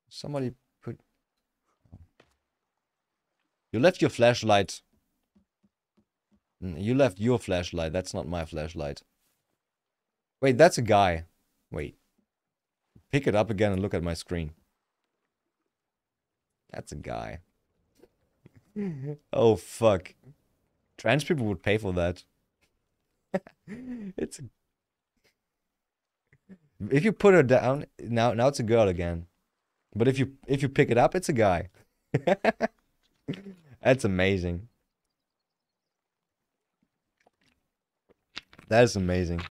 Somebody put... You left your flashlight. You left your flashlight. That's not my flashlight. Wait, that's a guy. Wait. Pick it up again and look at my screen. That's a guy. Oh, fuck. Trans people would pay for that. It's a... If you put her down, now it's a girl again. But if you pick it up, it's a guy. That's amazing. That is amazing.